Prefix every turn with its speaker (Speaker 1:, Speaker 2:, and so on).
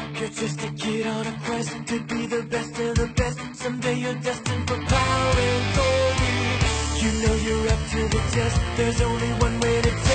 Speaker 1: You're just a kid on a quest to be the best of the best. Someday you're destined for power and glory. You know you're up to the test. There's only one way to